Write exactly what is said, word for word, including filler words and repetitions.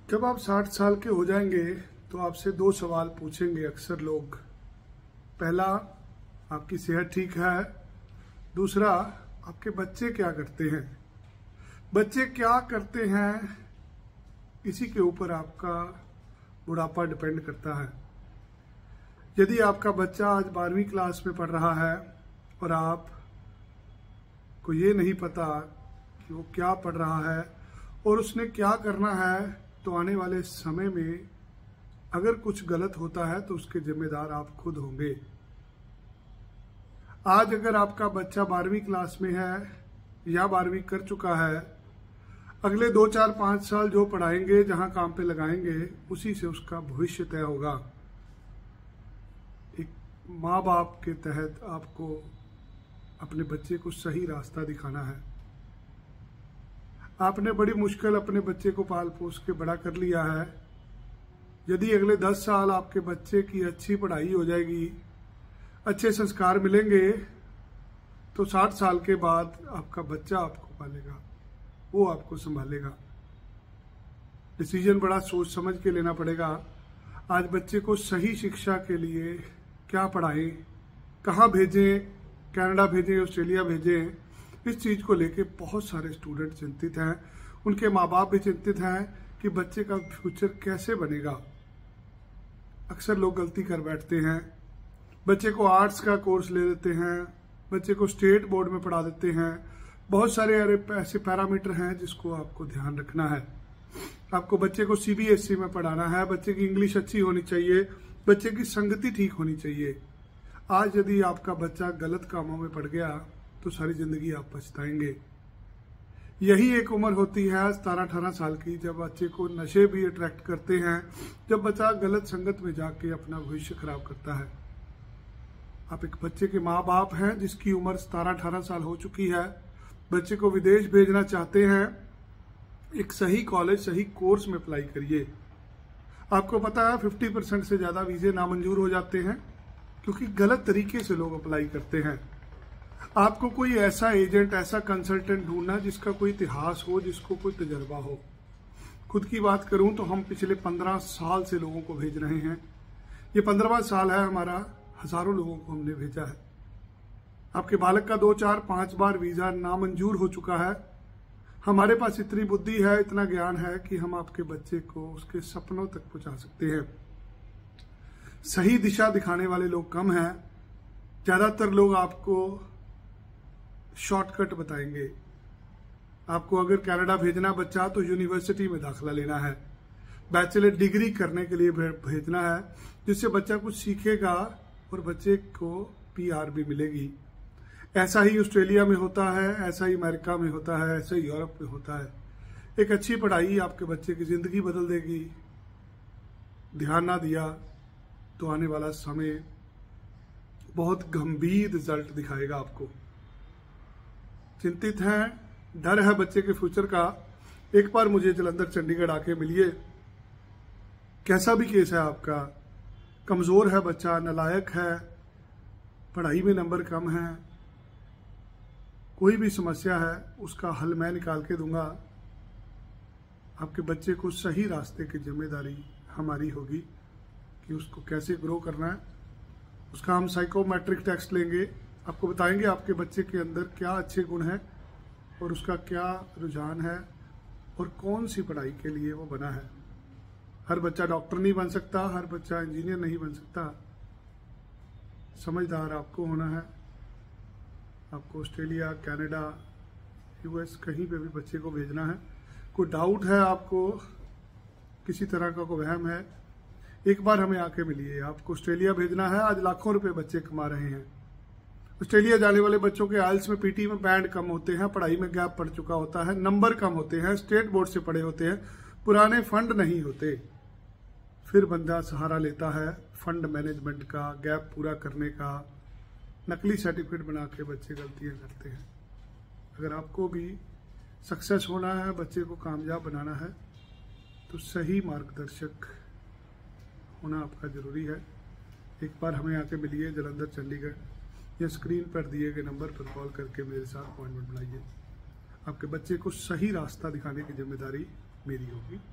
जब आप साठ साल के हो जाएंगे तो आपसे दो सवाल पूछेंगे अक्सर लोग। पहला, आपकी सेहत ठीक है। दूसरा, आपके बच्चे क्या करते हैं। बच्चे क्या करते हैं इसी के ऊपर आपका बुढ़ापा डिपेंड करता है। यदि आपका बच्चा आज बारहवीं क्लास में पढ़ रहा है और आप को ये नहीं पता कि वो क्या पढ़ रहा है और उसने क्या करना है, तो आने वाले समय में अगर कुछ गलत होता है तो उसके जिम्मेदार आप खुद होंगे। आज अगर आपका बच्चा बारहवीं क्लास में है या बारहवीं कर चुका है, अगले दो चार पांच साल जो पढ़ाएंगे, जहां काम पे लगाएंगे, उसी से उसका भविष्य तय होगा। एक माँ बाप के तहत आपको अपने बच्चे को सही रास्ता दिखाना है। आपने बड़ी मुश्किल अपने बच्चे को पाल पोस के बड़ा कर लिया है। यदि अगले दस साल आपके बच्चे की अच्छी पढ़ाई हो जाएगी, अच्छे संस्कार मिलेंगे, तो साठ साल के बाद आपका बच्चा आपको पालेगा, वो आपको संभालेगा। डिसीजन बड़ा सोच समझ के लेना पड़ेगा। आज बच्चे को सही शिक्षा के लिए क्या पढ़ाएं, कहाँ भेजें, कनाडा भेजें, ऑस्ट्रेलिया भेजें, इस चीज को लेके बहुत सारे स्टूडेंट चिंतित हैं। उनके माँ बाप भी चिंतित हैं कि बच्चे का फ्यूचर कैसे बनेगा। अक्सर लोग गलती कर बैठते हैं, बच्चे को आर्ट्स का कोर्स ले देते हैं, बच्चे को स्टेट बोर्ड में पढ़ा देते हैं। बहुत सारे ऐसे पैरामीटर हैं जिसको आपको ध्यान रखना है। आपको बच्चे को सीबीएसई में पढ़ाना है, बच्चे की इंग्लिश अच्छी होनी चाहिए, बच्चे की संगति ठीक होनी चाहिए। आज यदि आपका बच्चा गलत कामों में पड़ गया तो सारी जिंदगी आप पछताएंगे। यही एक उम्र होती है सतारह अठारह साल की, जब बच्चे को नशे भी अट्रैक्ट करते हैं, जब बच्चा गलत संगत में जाके अपना भविष्य खराब करता है। आप एक बच्चे के माँ बाप हैं जिसकी उम्र सतारह अठारह साल हो चुकी है, बच्चे को विदेश भेजना चाहते हैं, एक सही कॉलेज सही कोर्स में अप्लाई करिए। आपको पता है पचास परसेंट से ज्यादा वीजे नामंजूर हो जाते हैं क्योंकि गलत तरीके से लोग अप्लाई करते हैं। आपको कोई ऐसा एजेंट, ऐसा कंसल्टेंट ढूंढना जिसका कोई इतिहास हो, जिसको कोई तजर्बा हो। खुद की बात करूं तो हम पिछले पंद्रह साल से लोगों को भेज रहे हैं। ये पंद्रहवां साल है हमारा, हजारों लोगों को हमने भेजा है। आपके बालक का दो चार पांच बार वीजा नामंजूर हो चुका है। हमारे पास इतनी बुद्धि है, इतना ज्ञान है कि हम आपके बच्चे को उसके सपनों तक पहुंचा सकते हैं। सही दिशा दिखाने वाले लोग कम हैं। ज्यादातर लोग आपको शॉर्टकट बताएंगे। आपको अगर कनाडा भेजना बच्चा तो यूनिवर्सिटी में दाखिला लेना है, बैचलर डिग्री करने के लिए भेजना है, जिससे बच्चा कुछ सीखेगा और बच्चे को पीआर भी मिलेगी। ऐसा ही ऑस्ट्रेलिया में होता है, ऐसा ही अमेरिका में होता है, ऐसा ही यूरोप में होता है। एक अच्छी पढ़ाई आपके बच्चे की जिंदगी बदल देगी। ध्यान ना दिया तो आने वाला समय बहुत गंभीर रिजल्ट दिखाएगा आपको। चिंतित हैं, डर है बच्चे के फ्यूचर का, एक बार मुझे जलंधर चंडीगढ़ आके मिलिए। कैसा भी केस है आपका, कमजोर है बच्चा, नालायक है, पढ़ाई में नंबर कम है, कोई भी समस्या है, उसका हल मैं निकाल के दूंगा। आपके बच्चे को सही रास्ते की जिम्मेदारी हमारी होगी कि उसको कैसे ग्रो करना है। उसका हम साइकोमेट्रिक टेस्ट लेंगे, आपको बताएंगे आपके बच्चे के अंदर क्या अच्छे गुण हैं और उसका क्या रुझान है और कौन सी पढ़ाई के लिए वो बना है। हर बच्चा डॉक्टर नहीं बन सकता, हर बच्चा इंजीनियर नहीं बन सकता। समझदार आपको होना है। आपको ऑस्ट्रेलिया, कनाडा, यूएस कहीं पे भी बच्चे को भेजना है। कोई डाउट है आपको, किसी तरह का कोई वहम है, एक बार हमें आके मिलिए। आपको ऑस्ट्रेलिया भेजना है, आज लाखों रुपए बच्चे कमा रहे हैं। ऑस्ट्रेलिया जाने वाले बच्चों के आइल्स में, पीटी में बैंड कम होते हैं, पढ़ाई में गैप पड़ चुका होता है, नंबर कम होते हैं, स्टेट बोर्ड से पढ़े होते हैं, पुराने फंड नहीं होते। फिर बंदा सहारा लेता है फंड मैनेजमेंट का, गैप पूरा करने का, नकली सर्टिफिकेट बना के बच्चे गलतियां करते हैं। अगर आपको भी सक्सेस होना है, बच्चे को कामयाब बनाना है, तो सही मार्गदर्शक होना आपका जरूरी है। एक बार हमें आके मिलिए जलंधर चंडीगढ़, या स्क्रीन पर दिए गए नंबर पर कॉल करके मेरे साथ अपॉइंटमेंट बनाइए। आपके बच्चे को सही रास्ता दिखाने की जिम्मेदारी मेरी होगी।